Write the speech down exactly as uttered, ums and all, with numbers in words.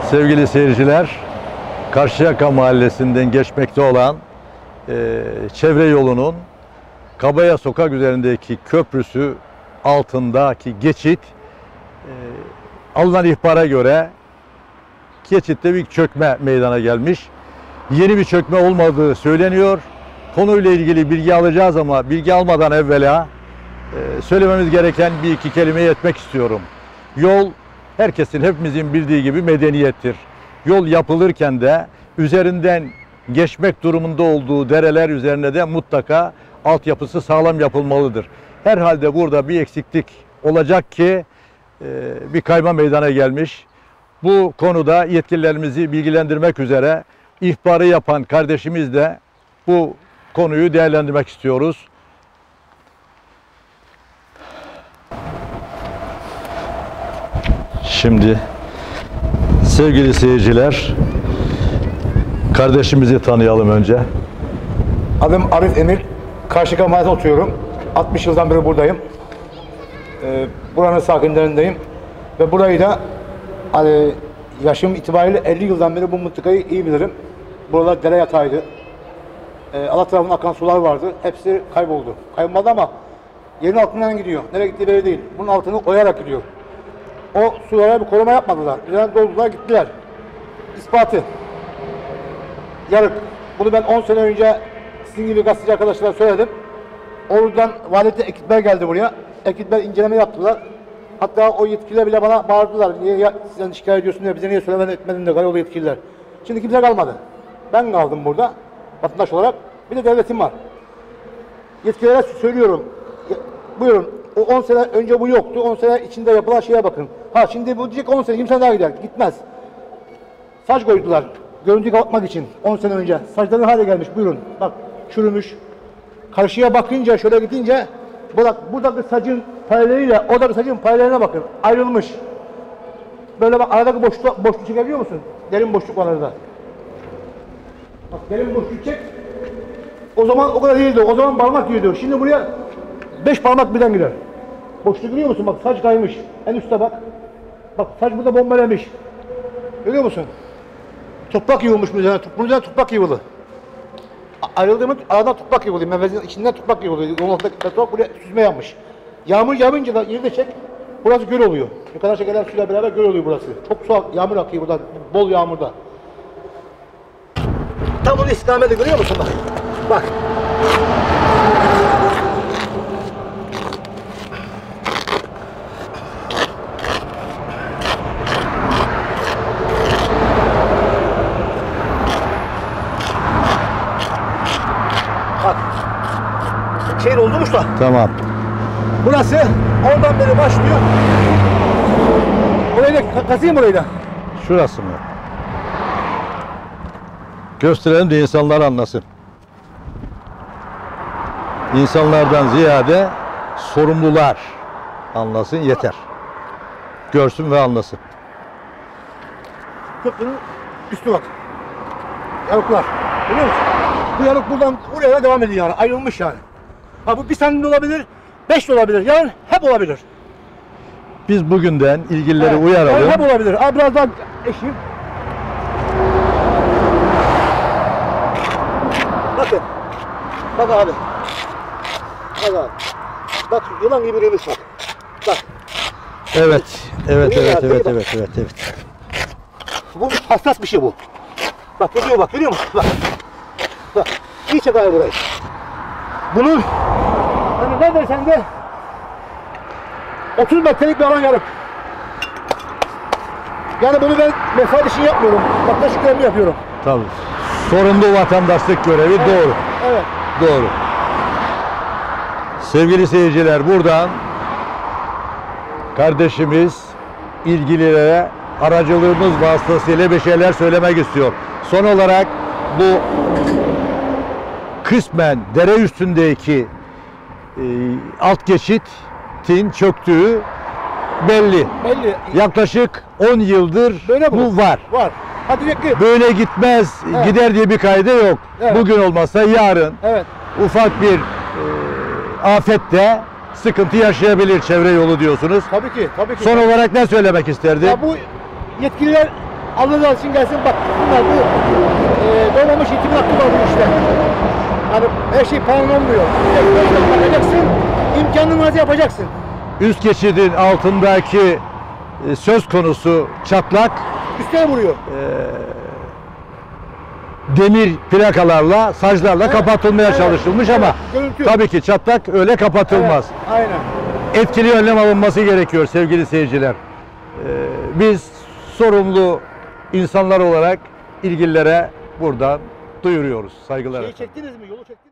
Sevgili seyirciler, Karşıyaka Mahallesi'nden geçmekte olan e, çevre yolunun Kabaya Sokak üzerindeki köprüsü altındaki geçit, e, alınan ihbara göre geçitte bir çökme meydana gelmiş. Yeni bir çökme olmadığı söyleniyor. Konuyla ilgili bilgi alacağız ama bilgi almadan evvela e, söylememiz gereken bir iki kelimeyi etmek istiyorum. Yol, herkesin, hepimizin bildiği gibi medeniyettir. Yol yapılırken de üzerinden geçmek durumunda olduğu dereler üzerine de mutlaka altyapısı sağlam yapılmalıdır. Herhalde burada bir eksiklik olacak ki e, bir kayma meydana gelmiş. Bu konuda yetkililerimizi bilgilendirmek üzere ihbarı yapan kardeşimiz de bu konuyu değerlendirmek istiyoruz. Şimdi sevgili seyirciler, kardeşimizi tanıyalım önce. Adım Arif Emir. Karşıyaka Mahallesi'nde oturuyorum. altmış yıldan beri buradayım. Ee, buranın sakinlerindeyim. Ve burayı da hani, yaşım itibariyle elli yıldan beri bu mıntıkayı iyi bilirim. Buralar dere yatağıydı. Ee, Allah tarafından akan sular vardı. Hepsi kayboldu. Kaybolmadı ama yerin altından gidiyor. Nereye gittiği belli değil. Bunun altını oyarak gidiyor. O sulara bir koruma yapmadılar. Üzerine doldular, gittiler. İspatı. Yarık. Bunu ben on sene önce sizin gibi gazeteci arkadaşlara söyledim. Oradan valide ekipler geldi buraya. Ekipler inceleme yaptılar. Hatta o yetkililer bile bana bağırdılar. Niye ya, sen şikayet ediyorsun diye bize niye söylemeden etmedin de Karayolu yetkililer. Şimdi kimse kalmadı. Ben kaldım burada vatandaş olarak. Bir de devletim var. Yetkililere söylüyorum. Buyurun. O on sene önce bu yoktu. on sene içinde yapılan şeye bakın. Ha şimdi bu diyecek on sene, yirmi sene daha gider. Gitmez. Saç koydular. Görüntüyü kapatmak için on sene önce. Saçların hale gelmiş. Buyurun. Bak çürümüş. Karşıya bakınca şöyle gidince bak buradaki saçın paraleliyle oradaki saçın paraleline bakın. Ayrılmış. Böyle bak aradaki boşluk, boşluk çekebiliyor musun? Derin boşluk var arada. Bak derin boşluk çek. O zaman o kadar değildi. O zaman parmak giriyordu. Şimdi buraya beş parmak birden girer. Boşluk görüyor musun? Bak saç kaymış. En üstte bak. Bak saç burada bombelemiş. Görüyor musun? Toprak yığılmış bunun üzerine. Bunun üzerine toprak yığılı. Ayrıldığımız aradan toprak yığılı. Mevzinin içinden toprak yığılı. Yolun altındaki toprak buraya süzme yapmış. Yağmur yağınca da yeri de çek. Burası göl oluyor. Yukarıdan çekerler suyla beraber göl oluyor burası. Çok su, yağmur akıyor burada. Bol yağmurda. Tam bunu istikameti görüyor musun bak? Bak. Bak. Şey doldurmuş da. Tamam. Burası oradan beri başlıyor. Orayı da kazıyım orayı da. Şurası mı? Gösterelim de insanlar anlasın. İnsanlardan ziyade sorumlular anlasın yeter. Görsün ve anlasın. Köprünün üstü bak. Yarıklar. Görüyor musun? Bu yarık buradan buraya devam ediyor yani. Ayrılmış yani. Ha bu bir saniye olabilir, beş de olabilir. Yarın hep olabilir. Biz bugünden ilgilileri Evet, uyaralım. yarın hep olabilir. Abi biraz daha eşeyim. Bakın. Bak abi. Bak abi. Bak yılan gibi remiş bak. Bak. Evet. Evet, Görüyor evet, musun? evet, Bak. evet, evet, evet. Bu hassas bir şey bu. Bak görüyor bak görüyor musun? Bak. Bak. İyi çek abi burayı. Bunun hani ne dersen de otuz metrelik bir alan yarık. Yani bunu ben menfaat için yapmıyorum. Vatandaşlık görevimi yapıyorum. Tabii. Sorumlu vatandaşlık görevi Evet. doğru. Evet. Doğru. Sevgili seyirciler, buradan kardeşimiz ilgililere aracılığımız vasıtasıyla bir şeyler söylemek istiyor. Son olarak bu kısmen dere üstündeki e, alt geçitin çöktüğü belli. Belli. Yaklaşık on yıldır Böyle bu bu. var. Var. Hadi bekle. Böyle gitmez, Evet. gider diye bir kaydı yok. Evet. Bugün olmazsa yarın Evet. ufak bir e, afette sıkıntı yaşayabilir çevre yolu diyorsunuz. Tabii ki. Tabii ki. Son olarak ne söylemek isterdi? Ya bu yetkililer Allah razı olsun gelsin bak. Bunlar bu e, doğmamış itimin hakkı var bu işte. Hani her şey pahalı olmuyor. Gözle bakacaksın, imkanın varsa yapacaksın. Üst geçidin altındaki e, söz konusu çatlak Üstüne vuruyor. demir plakalarla, saclarla Evet, kapatılmaya evet, çalışılmış evet, ama görüntü. tabii ki çatlak öyle kapatılmaz. Evet, aynen. Etkili önlem alınması gerekiyor sevgili seyirciler. Ee, biz sorumlu insanlar olarak ilgililere buradan duyuruyoruz. Saygılar Şeyi efendim. çektiniz mi? Yolu çektiniz mi?